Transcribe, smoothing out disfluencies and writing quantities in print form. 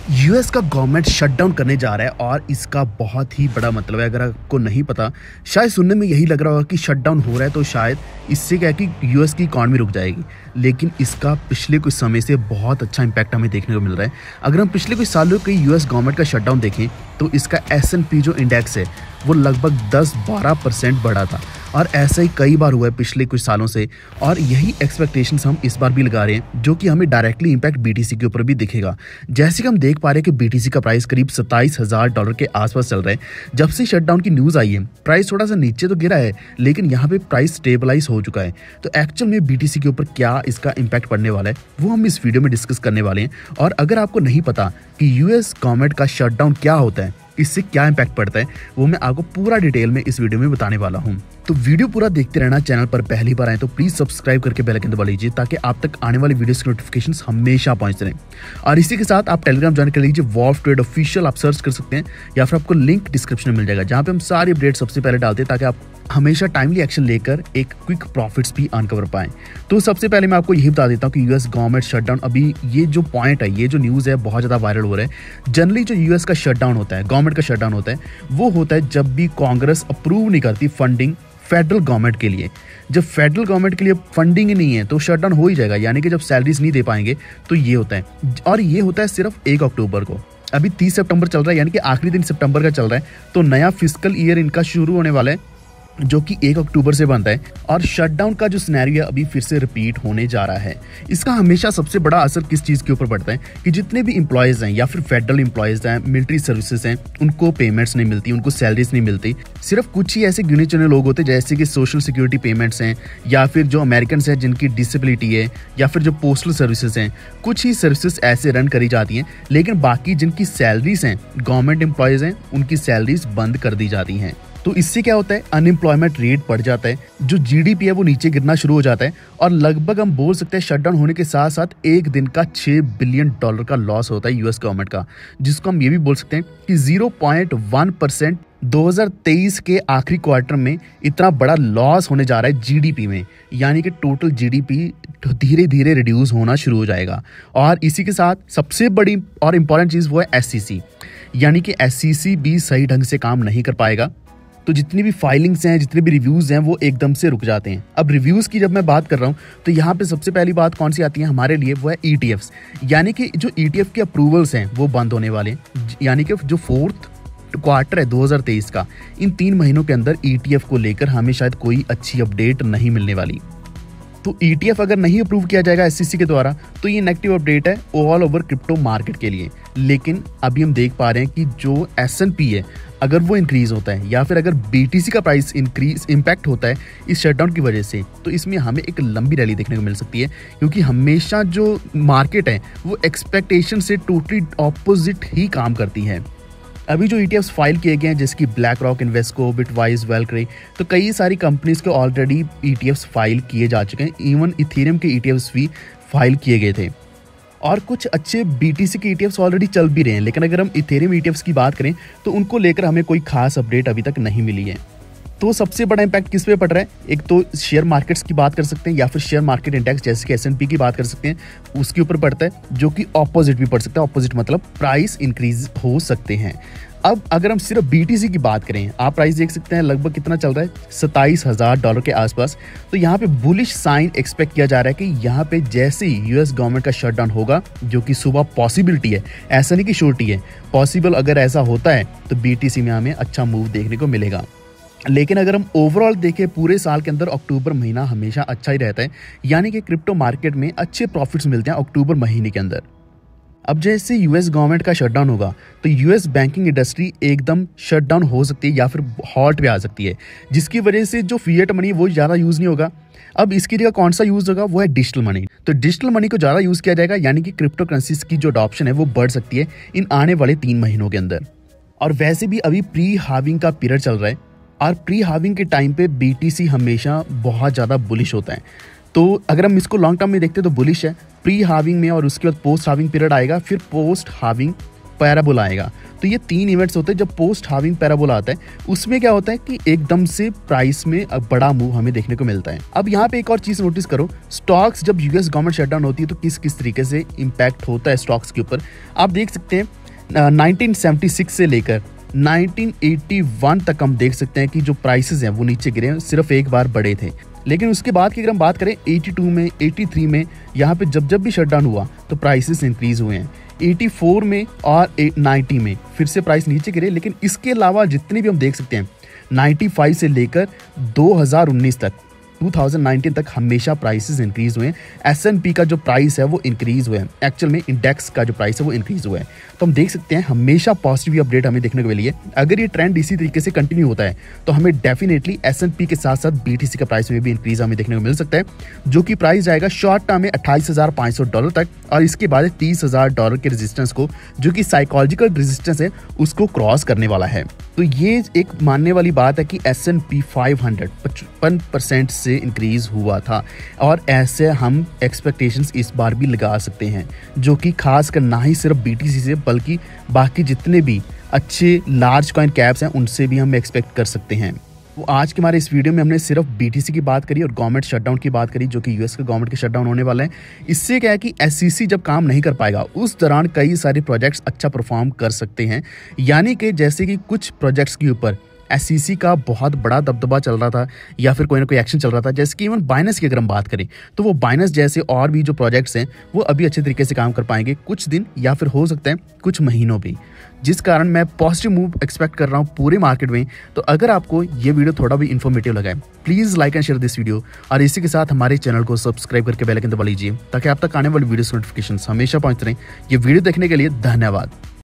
US का government shutdown करने जा रहा है और इसका बहुत ही बड़ा मतलब है। अगर आपको नहीं पता, शायद सुनने में यही लग रहा होगा कि शटडाउन हो रहा है तो शायद इससे क्या है कि यूएस की इकॉनमी रुक जाएगी, लेकिन इसका पिछले कुछ समय से बहुत अच्छा इम्पैक्ट हमें देखने को मिल रहा है। अगर हम पिछले कुछ सालों के यूएस गवर्नमेंट का शटडाउन देखें तो इसका S&P जो इंडेक्स है वो लगभग 10-12% बढ़ा था और ऐसा ही कई बार हुआ है पिछले कुछ सालों से। और यही एक्सपेक्टेशंस हम इस बार भी लगा रहे हैं, जो कि हमें डायरेक्टली इम्पैक्ट बीटीसी के ऊपर भी दिखेगा। जैसे कि हम देख पा रहे हैं कि बीटीसी का प्राइस करीब $27,000 के आसपास चल रहा है। जब से शटडाउन की न्यूज़ आई है प्राइस थोड़ा सा नीचे तो गिरा है, लेकिन यहाँ पे प्राइस स्टेबलाइज हो चुका है। तो एक्चुअल में बीटीसी के ऊपर क्या इसका इम्पैक्ट पड़ने वाला है वो हम इस वीडियो में डिस्कस करने वाले हैं। और अगर आपको नहीं पता कि यूएस गवर्नमेंट का शटडाउन क्या होता है, इससे क्या इम्पैक्ट पड़ता है, वो मैं आपको पूरा डिटेल में इस वीडियो में बताने वाला हूं। तो वीडियो पूरा देखते रहना। चैनल पर पहली बार आए तो प्लीज सब्सक्राइब करके बेल आइकन दबा लीजिए ताकि आप तक आने वाली वीडियोस की नोटिफिकेशंस हमेशा पहुंचते रहें। और इसी के साथ आप टेलीग्राम ज्वाइन कर लीजिए, वॉल्फ ट्रेड ऑफिशियल आप सर्च कर सकते हैं, या फिर आपको लिंक डिस्क्रिप्शन में मिल जाएगा, जहां पे हम सारी अपडेट सबसे पहले डालते हैं ताकि आप हमेशा टाइमली एक्शन लेकर एक क्विक प्रॉफिट्स भी अर्न कर पाएं। तो सबसे पहले मैं आपको यही बता देता हूं कि यूएस गवर्नमेंट शटडाउन, अभी ये जो पॉइंट है, ये जो न्यूज़ है बहुत ज़्यादा वायरल हो रहा है। जनरली जो यूएस का शटडाउन होता है, गवर्नमेंट का शटडाउन होता है, वो होता है जब भी कांग्रेस अप्रूव नहीं करती फंडिंग फेडरल गवर्नमेंट के लिए। जब फेडरल गवर्नमेंट के लिए फंडिंग ही नहीं है तो शटडाउन हो ही जाएगा, यानी कि जब सैलरीज नहीं दे पाएंगे तो ये होता है। और ये होता है सिर्फ 1 अक्टूबर को। अभी 30 सितंबर चल रहा है, यानी कि आखिरी दिन सितंबर का चल रहा है। तो नया फिस्कल ईयर इनका शुरू होने वाला है जो कि 1 अक्टूबर से बनता है। और शटडाउन का जो सिनेरियो है अभी फिर से रिपीट होने जा रहा है। इसका हमेशा सबसे बड़ा असर किस चीज़ के ऊपर पड़ता है कि जितने भी एम्प्लॉयज़ हैं या फिर फेडरल एम्प्लॉयज़ हैं, मिलिट्री सर्विसेज हैं, उनको पेमेंट्स नहीं मिलती, उनको सैलरीज नहीं मिलती। सिर्फ कुछ ही ऐसे गिने चुने लोग होते हैं, जैसे कि सोशल सिक्योरिटी पेमेंट्स हैं, या फिर जो अमेरिकन हैं जिनकी डिसेबिलिटी है, या फिर जो पोस्टल सर्विसेज हैं, कुछ ही सर्विसेज ऐसे रन करी जाती हैं। लेकिन बाकी जिनकी सैलरीज हैं, गवर्नमेंट एम्प्लॉयज़ हैं, उनकी सैलरीज बंद कर दी जाती हैं। तो इससे क्या होता है, अनएम्प्लॉयमेंट रेट बढ़ जाता है, जो जीडीपी है वो नीचे गिरना शुरू हो जाता है। और लगभग हम बोल सकते हैं शटडाउन होने के साथ साथ एक दिन का $6 बिलियन का लॉस होता है यूएस गवर्नमेंट का, जिसको हम ये भी बोल सकते हैं कि 0.1% 2023 के आखिरी क्वार्टर में इतना बड़ा लॉस होने जा रहा है जीडीपी में, यानी कि टोटल जीडीपी धीरे धीरे रिड्यूस होना शुरू हो जाएगा। और इसी के साथ सबसे बड़ी और इम्पॉर्टेंट चीज़ वो है एससीसी, यानी कि एससीसी भी सही ढंग से काम नहीं कर पाएगा। तो जितनी भी फाइलिंग्स हैं, जितने भी रिव्यूज़ हैं, वो एकदम से रुक जाते हैं। अब रिव्यूज़ की जब मैं बात कर रहा हूँ तो यहाँ पे सबसे पहली बात कौन सी आती है हमारे लिए, वो है ETFs, यानी कि जो ETF के अप्रूवल्स हैं वो बंद होने वाले हैं। यानी कि जो 4th क्वार्टर है 2023 का, इन 3 महीनों के अंदर ETF को लेकर हमें शायद कोई अच्छी अपडेट नहीं मिलने वाली। तो ETF अगर नहीं अप्रूव किया जाएगा SEC के द्वारा तो ये नेगेटिव अपडेट है ऑल ओवर क्रिप्टो मार्केट के लिए। लेकिन अभी हम देख पा रहे हैं कि जो S&P है अगर वो इंक्रीज होता है, या फिर अगर BTC का प्राइस इंक्रीज इम्पैक्ट होता है इस शटडाउन की वजह से, तो इसमें हमें एक लंबी रैली देखने को मिल सकती है। क्योंकि हमेशा जो मार्केट है वो एक्सपेक्टेशन से टोटली ऑपोजिट ही काम करती है। अभी जो ETFs फाइल किए गए हैं, जैसे कि BlackRock, Invesco, Bitwise, Valkyrie, तो कई सारी कंपनीज के ऑलरेडी ETFs फाइल किए जा चुके हैं। इवन इथेरियम के ETFs भी फाइल किए गए थे और कुछ अच्छे BTC के ETFs ऑलरेडी चल भी रहे हैं। लेकिन अगर हम इथेरियम ETFs की बात करें तो उनको लेकर हमें कोई खास अपडेट अभी तक नहीं मिली है। तो सबसे बड़ा इम्पैक्ट किस पे पड़ रहा है, एक तो शेयर मार्केट्स की बात कर सकते हैं, या फिर शेयर मार्केट इंडेक्स जैसे कि S&P की बात कर सकते हैं, उसके ऊपर पड़ता है, जो कि ऑपोजिट भी पड़ सकता है। ऑपोजिट मतलब प्राइस इंक्रीज हो सकते हैं। अब अगर हम सिर्फ BTC की बात करें, आप प्राइस देख सकते हैं लगभग कितना चल रहा है, $27,000 के आसपास। तो यहाँ पे बुलिश साइन एक्सपेक्ट किया जा रहा है कि यहाँ पे जैसे ही यूएस गवर्नमेंट का शटडाउन होगा, जो कि सुबह पॉसिबिलिटी है, ऐसा नहीं कि श्योरिटी है, पॉसिबल अगर ऐसा होता है तो BTC में हमें अच्छा मूव देखने को मिलेगा। लेकिन अगर हम ओवरऑल देखें पूरे साल के अंदर अक्टूबर महीना हमेशा अच्छा ही रहता है, यानी कि क्रिप्टो मार्केट में अच्छे प्रॉफिट्स मिलते हैं अक्टूबर महीने के अंदर। अब जैसे यूएस गवर्नमेंट का शटडाउन होगा तो यूएस बैंकिंग इंडस्ट्री एकदम शटडाउन हो सकती है या फिर हॉल्ट पे आ सकती है, जिसकी वजह से जो फिएट मनी वो ज़्यादा यूज़ नहीं होगा। अब इसकी जगह कौन सा यूज़ होगा, वो है डिजिटल मनी। तो डिजिटल मनी को ज़्यादा यूज़ किया जाएगा, यानी कि क्रिप्टो करेंसीज की जो अडॉप्शन है वो बढ़ सकती है इन आने वाले 3 महीनों के अंदर। और वैसे भी अभी प्री हार्विंग का पीरियड चल रहा है, और प्री हार्विंग के टाइम पे BTC हमेशा बहुत ज़्यादा बुलिश होता है। तो अगर हम इसको लॉन्ग टर्म में देखते हैं तो बुलिश है प्री हार्विंग में, और उसके बाद पोस्ट हार्विंग पीरियड आएगा, फिर पोस्ट हार्विंग पैराबोला आएगा। तो ये 3 इवेंट्स होते हैं। जब पोस्ट हार्विंग पैराबोला आता है उसमें क्या होता है कि एकदम से प्राइस में बड़ा मूव हमें देखने को मिलता है। अब यहाँ पे एक और चीज़ नोटिस करो, स्टॉक्स जब यूएस गवर्नमेंट शटडाउन होती है तो किस किस तरीके से इम्पैक्ट होता है स्टॉक्स के ऊपर। आप देख सकते हैं 1976 से लेकर 1981 तक हम देख सकते हैं कि जो प्राइसेस हैं वो नीचे गिरे हैं, सिर्फ एक बार बढ़े थे। लेकिन उसके बाद की अगर हम बात करें 82 में, 83 में, यहाँ पे जब भी शटडाउन हुआ तो प्राइसेस इंक्रीज हुए हैं। 84 में और 90 में फिर से प्राइस नीचे गिरे। लेकिन इसके अलावा जितने भी हम देख सकते हैं 95 से लेकर 2019 तक, 2019 तक हमेशा प्राइसेस इंक्रीज हुए हैं। S&P का जो प्राइस है वो इंक्रीज हुआ है, एक्चुअल में इंडेक्स का जो प्राइस है वो इंक्रीज हुआ है। तो हम देख सकते हैं हमेशा पॉजिटिव अपडेट हमें देखने को मिली है। अगर ये ट्रेंड इसी तरीके से कंटिन्यू होता है तो हमें डेफिनेटली S&P के साथ साथ BTC का प्राइस में भी इंक्रीज हमें देखने को मिल सकता है, जो कि प्राइस जाएगा शॉर्ट टर्म में $28,500 तक, और इसके बाद $30,000 के रेजिस्टेंस को, जो कि साइकोलॉजिकल रेजिस्टेंस है, उसको क्रॉस करने वाला है। तो ये एक मानने वाली बात है कि S&P 500 55% से इंक्रीज हुआ था, और ऐसे हम एक्सपेक्टेशंस इस बार भी लगा सकते हैं, जो कि खासकर ना ही सिर्फ BTC से बल्कि बाकी जितने भी अच्छे लार्ज कॉइन कैप्स हैं उनसे भी हम एक्सपेक्ट कर सकते हैं। तो आज के हमारे इस वीडियो में हमने सिर्फ BTC की बात करी और गवर्नमेंट शटडाउन की बात करी, जो कि यूएस के गवर्नमेंट के शटडाउन होने वाले हैं। इससे क्या है कि SEC जब काम नहीं कर पाएगा उस दौरान कई सारे प्रोजेक्ट्स अच्छा परफॉर्म कर सकते हैं। यानी कि जैसे कि कुछ प्रोजेक्ट्स के ऊपर SEC का बहुत बड़ा दबदबा चल रहा था या फिर कोई ना कोई एक्शन चल रहा था, जैसे कि इवन बाइनेंस की अगर हम बात करें तो वो बाइनेंस जैसे और भी जो प्रोजेक्ट्स हैं वो अभी अच्छे तरीके से काम कर पाएंगे कुछ दिन या फिर हो सकता है कुछ महीनों भी, जिस कारण मैं पॉजिटिव मूव एक्सपेक्ट कर रहा हूँ पूरे मार्केट में। तो अगर आपको ये वीडियो थोड़ा भी इन्फॉर्मेटिव लगा है, please like and share this video, और इसी के साथ हमारे चैनल को सब्सक्राइब करके बेल आइकन दबा लीजिए ताकि आप तक आने वाली वीडियो नोटिफिकेशन हमेशा पहुंचते रहें। ये वीडियो देखने के लिए धन्यवाद।